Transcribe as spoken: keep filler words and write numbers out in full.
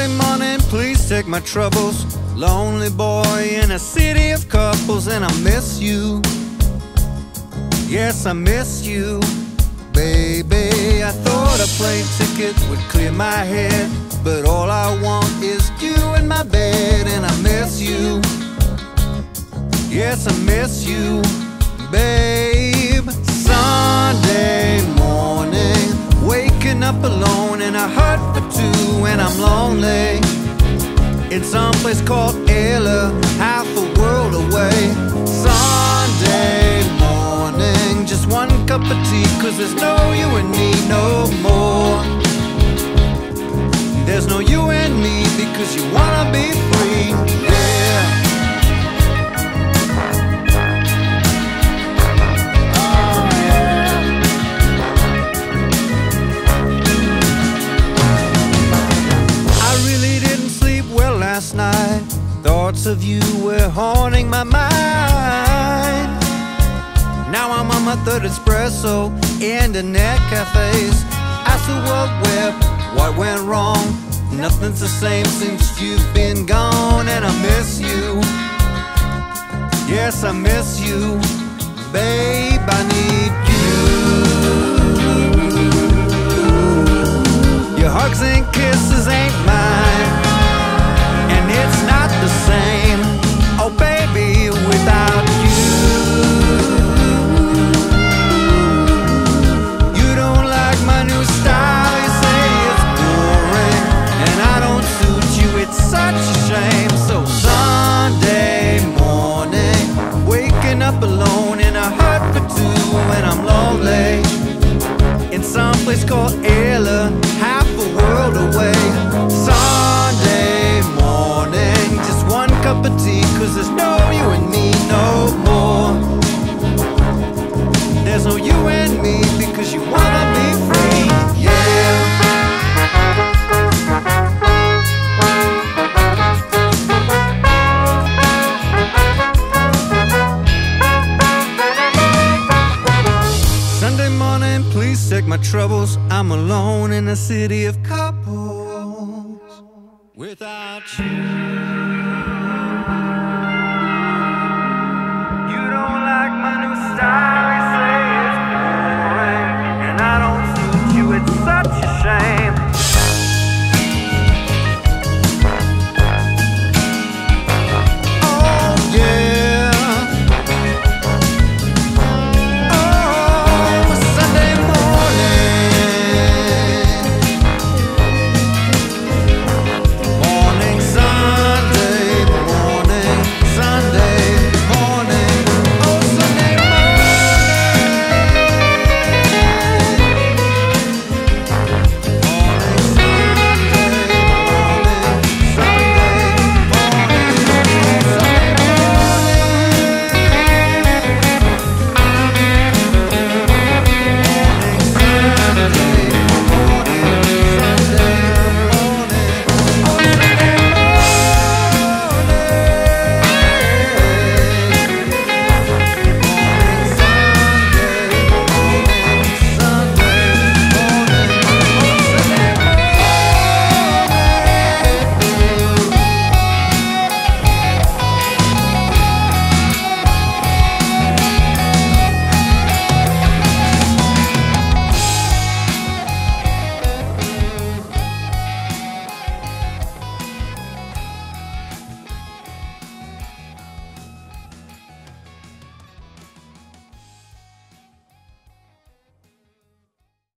Sunday morning, please take my troubles. Lonely boy in a city of couples, and I miss you. Yes, I miss you, baby. I thought a plane ticket would clear my head, but all I want is you in my bed, and I miss you. Yes, I miss you, babe. Sunday morning, waking up alone in a hut for two, and I'm lonely in some place called Ella, half a world away. Sunday morning, just one cup of tea, 'cause there's no you and me no more. There's no you and me because you wanna be free, yeah. Last night, thoughts of you were haunting my mind. Now I'm on my third espresso in the net cafes. Ask the world web, what went wrong? Nothing's the same since you've been gone, and I miss you. Yes, I miss you, babe, I need you. Your hugs and kisses ain't mine, it's not the same, oh baby, without you. You don't like my new style, you say it's boring, and I don't suit you, it's such a shame. So Sunday morning, waking up alone in a hut for two, and I'm lonely in some place called Ella, half a world away. Sunday morning, just one cup of tea, 'cause there's no you and me no more. There's no you and me because you wanna be free, yeah. Sunday morning, please take my troubles. I'm alone in a city of couples without you.